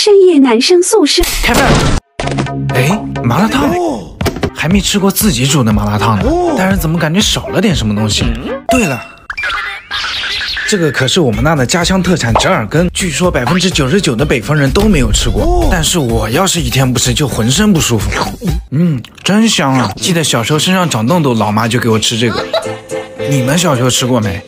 深夜男生宿舍开饭。哎，麻辣烫，还没吃过自己煮的麻辣烫呢，但是怎么感觉少了点什么东西？对了，这个可是我们那的家乡特产折耳根，据说99%的北方人都没有吃过，但是我要是一天不吃就浑身不舒服。真香啊！记得小时候身上长痘痘，老妈就给我吃这个。你们小时候吃过没？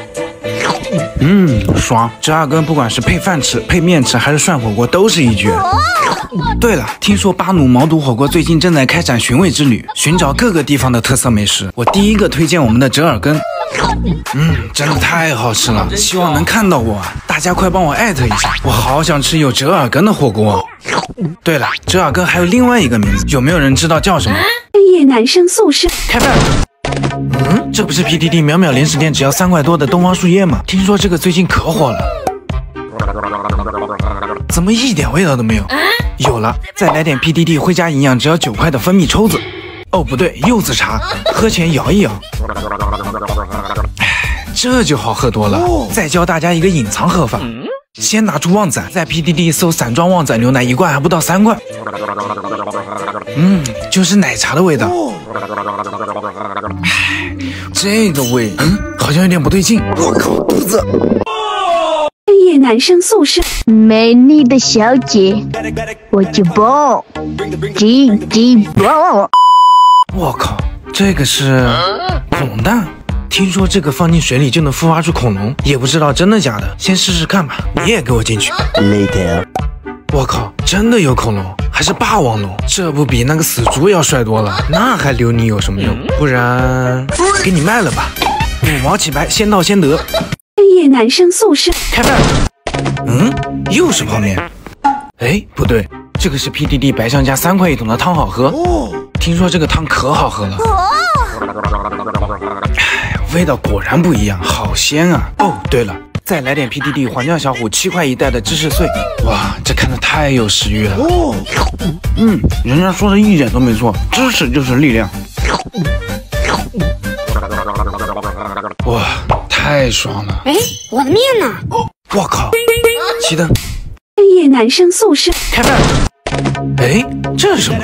爽！折耳根不管是配饭吃、配面吃，还是涮火锅，都是一绝。对了，听说巴奴毛肚火锅最近正在开展寻味之旅，寻找各个地方的特色美食。我第一个推荐我们的折耳根。真的太好吃了，希望能看到我，大家快帮我艾特一下，我好想吃有折耳根的火锅。对了，折耳根还有另外一个名字，有没有人知道叫什么？ 深夜男生宿舍开饭。这不是 PTT 秒秒零食店只要3块多的东方树叶吗？听说这个最近可火了，怎么一点味道都没有？有了，再来点 PTT 会加营养只要9块的蜂蜜抽子。哦，不对，柚子茶，喝前摇一摇。这就好喝多了。再教大家一个隐藏喝法，先拿出旺仔，在 PTT 搜散装旺仔牛奶，一罐还不到3块。就是奶茶的味道。这个味，好像有点不对劲。我靠，肚子！ 深夜男生宿舍， 美丽的小姐，我就爆，鸡爆！ 我靠，这个是恐龙蛋。听说这个放进水里就能孵化出恐龙，也不知道真的假的，先试试看吧。你也给我进去。我靠，真的有恐龙，还是霸王龙，这不比那个死猪要帅多了？那还留你有什么用？不然给你卖了吧，5毛起白，先到先得。 深夜男生宿舍开饭。又是泡面。哎，不对，这个是 PTT 白象家3块1桶的汤好喝。听说这个汤可好喝了。味道果然不一样，好鲜啊！哦，对了，再来点 PTT 黄酱小虎7块1袋的芝士碎。哇，这看着太有食欲了。人家说的一点都没错，知识就是力量。哇，太爽了！ 哎，我的面呢？ 我靠，熄灯。 深夜男生宿舍开饭。哎，这是什么？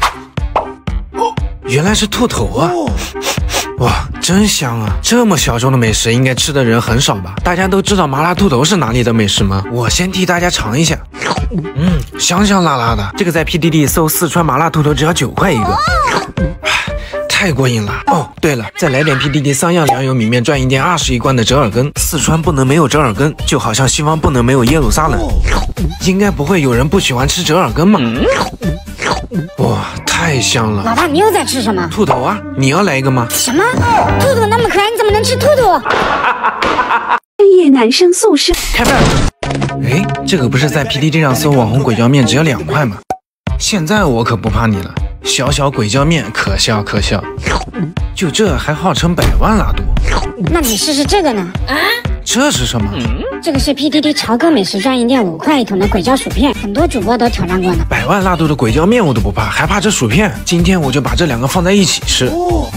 原来是兔头啊！哇，真香啊！这么小众的美食，应该吃的人很少吧？大家都知道麻辣兔头是哪里的美食吗？我先替大家尝一下。香香辣辣的。这个在 PTT 搜四川麻辣兔头只要9块一个。太过瘾了。哦，对了，再来点 PTT 3样粮油米面赚1店21罐的折耳根。四川不能没有折耳根，就好像西方不能没有耶路撒冷。应该不会有人不喜欢吃折耳根吧？哇，太香了！ 老大，你又在吃什么？ 兔头啊，你要来一个吗？ 什么？兔兔那么可爱，你怎么能吃兔兔？ 深夜男生宿舍开饭。哎，这个不是在 PTT 上搜网红鬼椒面只要2块吗？现在我可不怕你了，小小鬼椒面可笑可笑。就这还号称100万辣度？ 那你试试这个呢？ 这是什么？ 这个是 PTT 潮哥美食赚1店5块1桶的鬼椒薯片，很多主播都挑战过呢。 100万辣度的鬼椒面我都不怕，还怕这薯片？今天我就把这2个放在一起吃。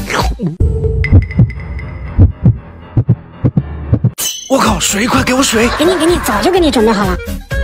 我靠，水，快给我水！ 给你，早就给你准备好了。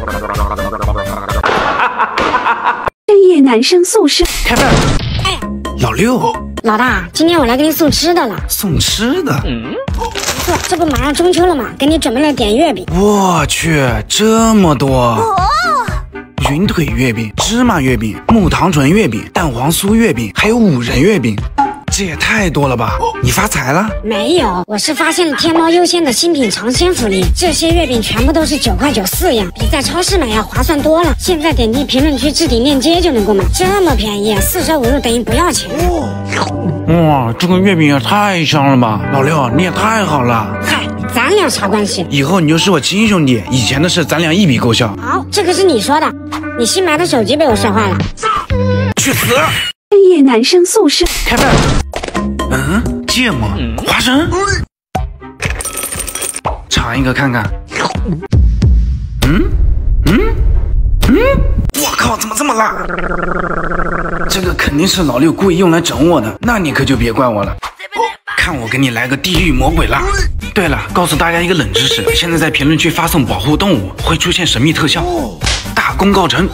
深夜男生宿舍开饭。老六， 老大，今天我来给你送吃的了。 送吃的？ 不错，这不马上中秋了吗？给你准备了点月饼。 我去，这么多！云腿月饼、芝麻月饼、木糖醇月饼、蛋黄酥月饼，还有5仁月饼。这也太多了吧！你发财了？ 没有，我是发现了天猫优先的新品尝鲜福利，这些月饼全部都是9块94样，比在超市买要划算多了。现在点击评论区置顶链接就能购买，这么便宜，45入等于不要钱。 哇，这个月饼也太香了吧！老六，你也太好了。 嗨，咱俩啥关系？ 以后你就是我亲兄弟，以前的事咱俩一笔勾销。 好，这可是你说的。你新买的手机被我摔坏了。 去死！ 深夜男生宿舍开饭。芥末、花生，尝一个看看。我靠，怎么这么辣？这个肯定是老六故意用来整我的，那你可就别怪我了。看我给你来个地狱魔鬼辣。对了，告诉大家一个冷知识，现在在评论区发送保护动物会出现神秘特效。大功告成。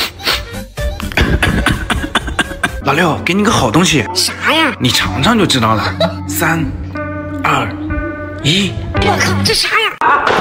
老六，给你个好东西， 啥呀？ 你尝尝就知道了。3、2、1， 我靠，这啥呀？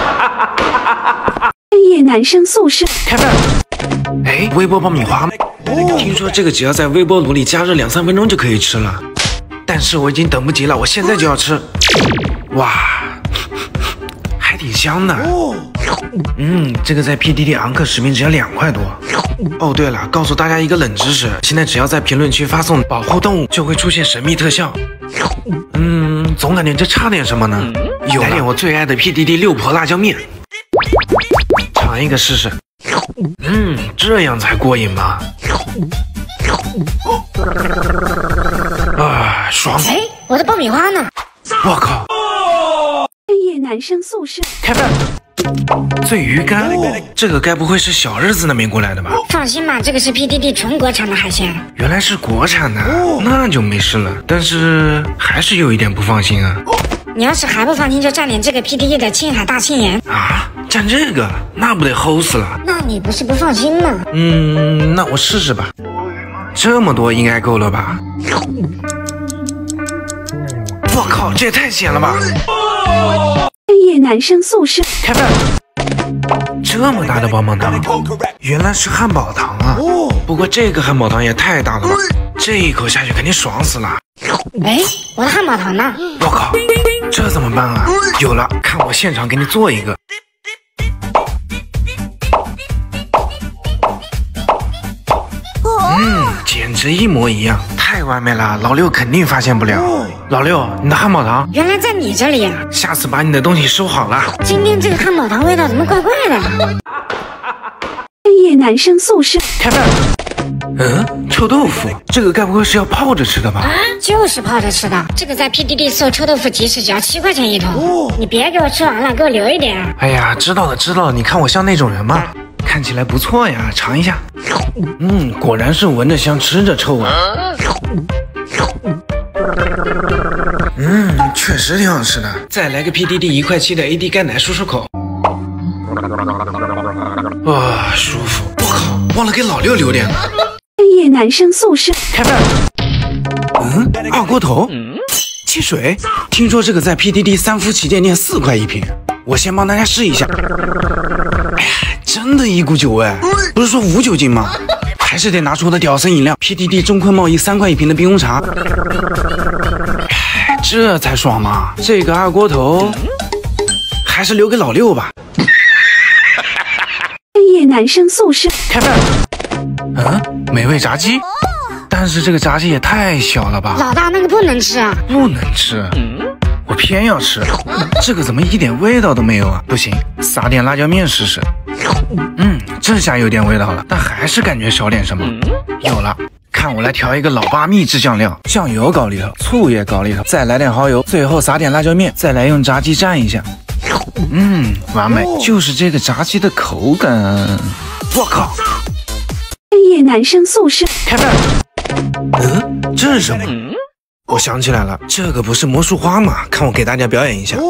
深夜男生宿舍， 开饭。哎，微波爆米花，听说这个只要在微波炉里加热2、3分钟就可以吃了，但是我已经等不及了，我现在就要吃。哇，还挺香的。这个在 PDD 昂克食品只要2块多。哦，对了，告诉大家一个冷知识，现在只要在评论区发送保护动物，就会出现神秘特效。总感觉这差点什么呢？来点我最爱的 PDD 六婆辣椒面，尝一个试试。这样才过瘾吧？啊，爽！ 哎，我的爆米花呢？ 我靠！ 深夜男生宿舍， 开饭。醉鱼干，这个该不会是小日子那边过来的吧？ 放心吧，这个是 PDD 纯国产的海鲜。 原来是国产的，那就没事了。但是还是有一点不放心啊。 你要是还不放心，就蘸点这个 PDD 的青海大庆盐啊！蘸这个，那不得齁死了？ 那你不是不放心吗？ 那我试试吧。这么多应该够了吧？我靠，这也太咸了吧！ 深夜男生宿舍， 开饭。这么大的棒棒糖，原来是汉堡糖啊！不过这个汉堡糖也太大了吧，这一口下去肯定爽死了。 哎，我的汉堡糖呢？ 我靠，这怎么办啊？有了，看我现场给你做一个。简直一模一样，太完美了，老六肯定发现不了。老六，你的汉堡糖原来在你这里啊！ 下次把你的东西收好了。 今天这个汉堡糖味道怎么怪怪的？ 深夜男生宿舍， 开饭。臭豆腐，这个该不会是要泡着吃的吧？ 就是泡着吃的。这个在 PDD 搜臭豆腐集市只要7块钱一桶。你别给我吃完了，给我留一点。 哎呀，知道了知道了，你看我像那种人吗？看起来不错呀，尝一下。果然是闻着香，吃着臭啊。确实挺好吃的。再来个 PDD 1块7的 AD 钙奶漱漱口。哇，舒服！我靠，忘了给老六留点了。 深夜男生宿舍， 开饭。二锅头，汽水。听说这个在 PDD 三夫旗舰店4块1瓶，我先帮大家试一下。哎呀，真的一股酒味，不是说无酒精吗？还是得拿出我的屌丝饮料 PDD 中坤贸易3块1瓶的冰红茶。这才爽嘛！这个二锅头还是留给老六吧。 深夜男生宿舍， 开饭。美味炸鸡，但是这个炸鸡也太小了吧？ 老大，那个不能吃啊！ 不能吃，我偏要吃。这个怎么一点味道都没有啊？不行，撒点辣椒面试试。这下有点味道了，但还是感觉少点什么。有了。看我来调一个老爸秘制酱料，酱油搞里头，醋也搞里头，再来点蚝油，最后撒点辣椒面，再来用炸鸡蘸一下。完美，就是这个炸鸡的口感。我靠！ 深夜男生宿舍， 开饭。这是什么？我想起来了，这个不是魔术花吗？看我给大家表演一下。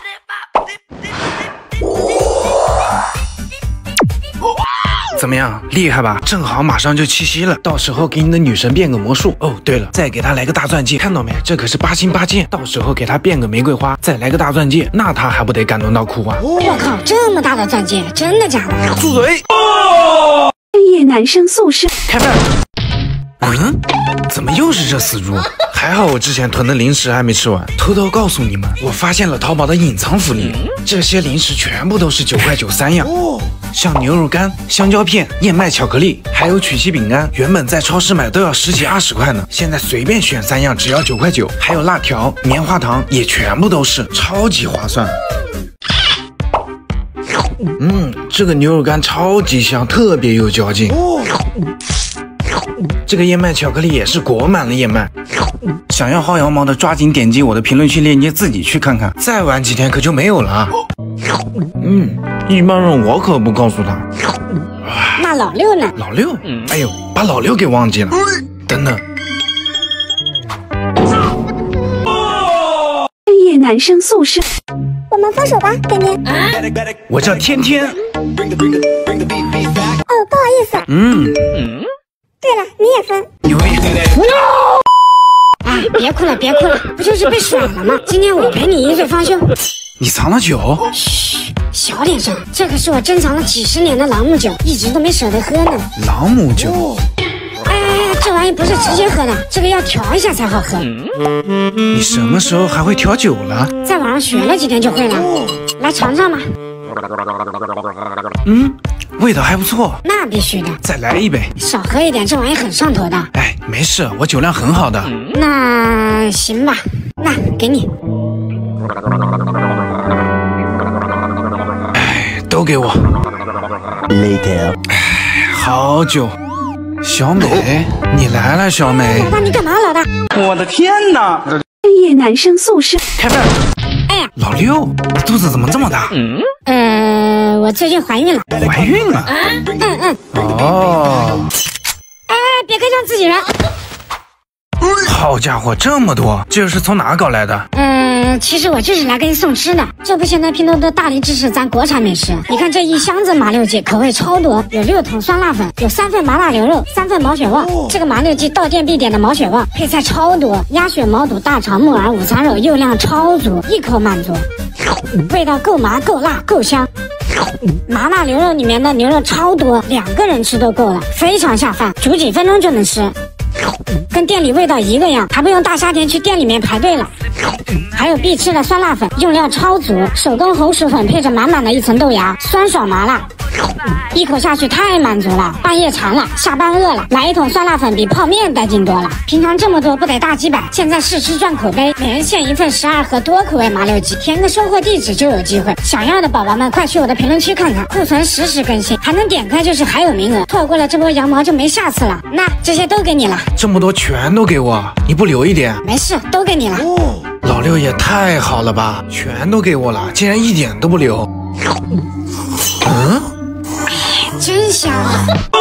怎么样，厉害吧？正好马上就七夕了，到时候给你的女神变个魔术。哦，对了，再给她来个大钻戒，看到没？这可是8星8件，到时候给她变个玫瑰花，再来个大钻戒，那她还不得感动到哭啊？ 我靠，这么大的钻戒，真的假的？ 住嘴！ 深夜男生宿舍， 开饭。怎么又是这死猪？还好我之前囤的零食还没吃完。偷偷告诉你们，我发现了淘宝的隐藏福利，这些零食全部都是9块93样。像牛肉干、香蕉片、燕麦巧克力，还有曲奇饼干，原本在超市买都要10几20块呢，现在随便选3样只要9块9。还有辣条、棉花糖也全部都是，超级划算。这个牛肉干超级香，特别有嚼劲。这个燕麦巧克力也是裹满了燕麦。想要薅羊毛的抓紧点击我的评论区链接自己去看看，再晚几天可就没有了啊。一般人我可不告诉他。 那老六呢？ 老六？哎呦，把老六给忘记了。等等。 深夜男生宿舍， 我们分手吧，甜甜。 我叫天天。 哦， 不好意思。对了，你也分。 牛逼！ 哎，别哭了，别哭了，不就是被甩了吗？今天我陪你一醉方休。 你藏了酒？ 嘘，小点声，这可是我珍藏了几10年的朗姆酒，一直都没舍得喝呢。 朗姆酒？ 哎，这玩意不是直接喝的，这个要调一下才好喝。 你什么时候还会调酒了？ 在网上学了几天就会了。来尝尝吧。 味道还不错。 那必须的。 再来一杯。 少喝一点，这玩意很上头的。 哎，没事，我酒量很好的。 那行吧，那给你。 哎，都给我。 Later。 哎，好酒。小美，你来了，小美。 老大，你干嘛，老大？ 我的天哪！ 深夜男生宿舍。 开饭。 哎呀， 老六，你肚子怎么这么大？ 我最近怀孕了。 怀孕了？哦。 哎，别开枪，自己人。 好家伙，这么多，这是从哪搞来的？ 其实我就是来给你送吃的。这不，现在拼多多大力支持咱国产美食。你看这一箱子麻六记，口味超多，有6桶酸辣粉，有3份麻辣牛肉，3份毛血旺。这个麻六记到店必点的毛血旺，配菜超多，鸭血、毛肚、大肠、木耳、午餐肉，肉量超足，一口满足，味道够麻、够辣、够香。麻辣牛肉里面的牛肉超多，2个人吃都够了，非常下饭，煮几分钟就能吃。跟店里味道一个样，还不用大夏天去店里面排队了。还有必吃的酸辣粉，用料超足，手工红薯粉配着满满的一层豆芽，酸爽麻辣，一口下去太满足了。半夜馋了，下班饿了，来一桶酸辣粉比泡面带劲多了。平常这么多不得大几百，现在试吃赚口碑，每人限1份12盒多口味麻六记，填个收货地址就有机会。想要的宝宝们快去我的评论区看看，库存实时更新，还能点开就是还有名额，错过了这波羊毛就没下次了。那这些都给你了， 这么多全都给我，你不留一点？ 没事，都给你了。 老六也太好了吧，全都给我了，竟然一点都不留。 真香啊！